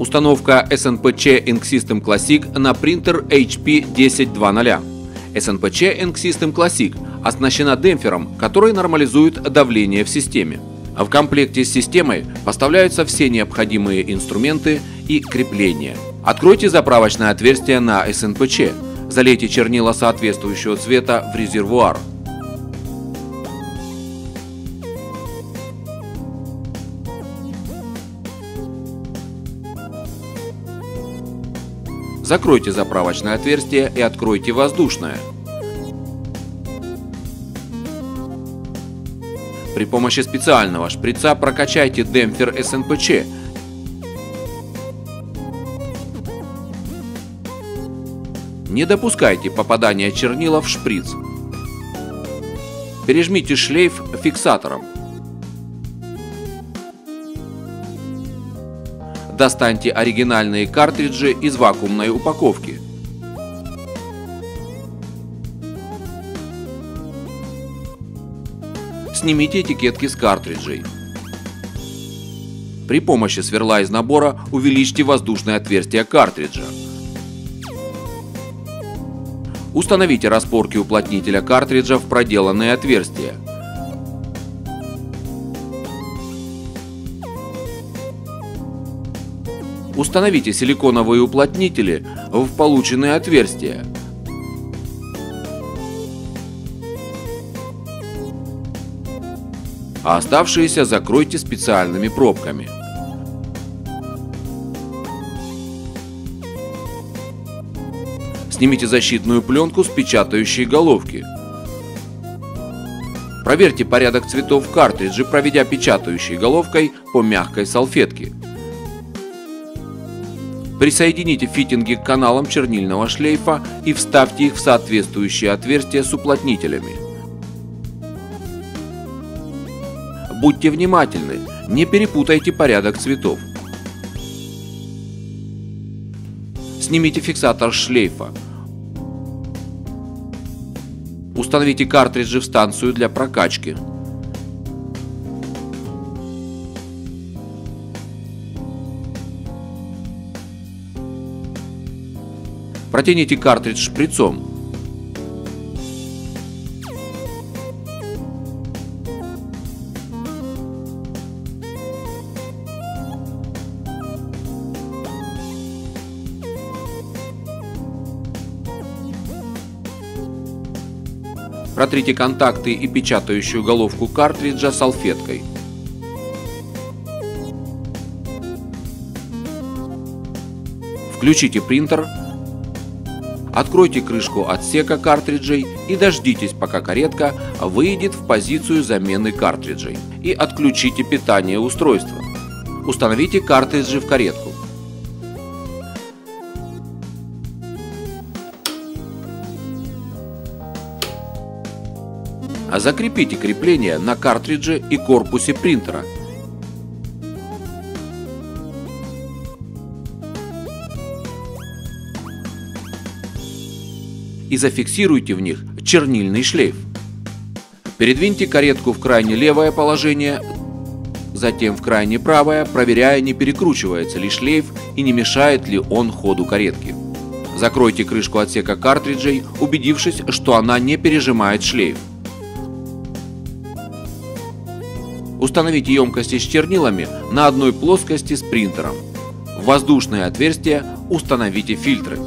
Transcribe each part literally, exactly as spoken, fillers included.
Установка эс эн пэ че Ink System Classic на принтер эйч пи десять два ноль. эс эн пэ че Ink System Classic оснащена демпфером, который нормализует давление в системе. В комплекте с системой поставляются все необходимые инструменты и крепления. Откройте заправочное отверстие на эс эн пэ че. Залейте чернила соответствующего цвета в резервуар. Закройте заправочное отверстие и откройте воздушное. При помощи специального шприца прокачайте демпфер эс эн пэ че. Не допускайте попадания чернила в шприц. Пережмите шлейф фиксатором. Достаньте оригинальные картриджи из вакуумной упаковки. Снимите этикетки с картриджей. При помощи сверла из набора увеличьте воздушное отверстие картриджа. Установите распорки уплотнителя картриджа в проделанные отверстия. Установите силиконовые уплотнители в полученные отверстия. А оставшиеся закройте специальными пробками. Снимите защитную пленку с печатающей головки. Проверьте порядок цветов в картридже, проведя печатающей головкой по мягкой салфетке. Присоедините фитинги к каналам чернильного шлейфа и вставьте их в соответствующие отверстия с уплотнителями. Будьте внимательны, не перепутайте порядок цветов. Снимите фиксатор с шлейфа. Установите картриджи в станцию для прокачки. Протяните картридж шприцом. Протрите контакты и печатающую головку картриджа салфеткой. Включите принтер. Откройте крышку отсека картриджей и дождитесь, пока каретка выйдет в позицию замены картриджей, и отключите питание устройства. Установите картриджи в каретку. А закрепите крепление на картридже и корпусе принтера. И зафиксируйте в них чернильный шлейф. Передвиньте каретку в крайне левое положение, затем в крайне правое, проверяя, не перекручивается ли шлейф и не мешает ли он ходу каретки. Закройте крышку отсека картриджей, убедившись, что она не пережимает шлейф. Установите емкости с чернилами на одной плоскости с принтером. В воздушные отверстия установите фильтры.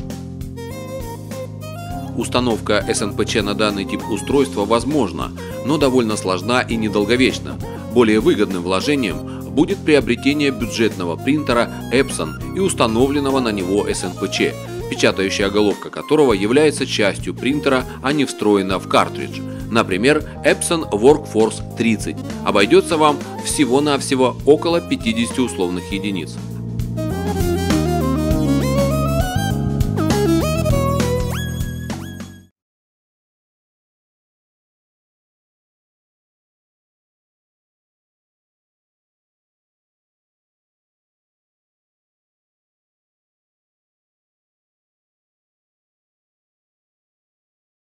Установка эс эн пэ че на данный тип устройства возможна, но довольно сложна и недолговечна. Более выгодным вложением будет приобретение бюджетного принтера Epson и установленного на него эс эн пэ че, печатающая головка которого является частью принтера, а не встроена в картридж. Например, Epson Workforce тридцать. Обойдется вам всего-навсего около пятидесяти условных единиц.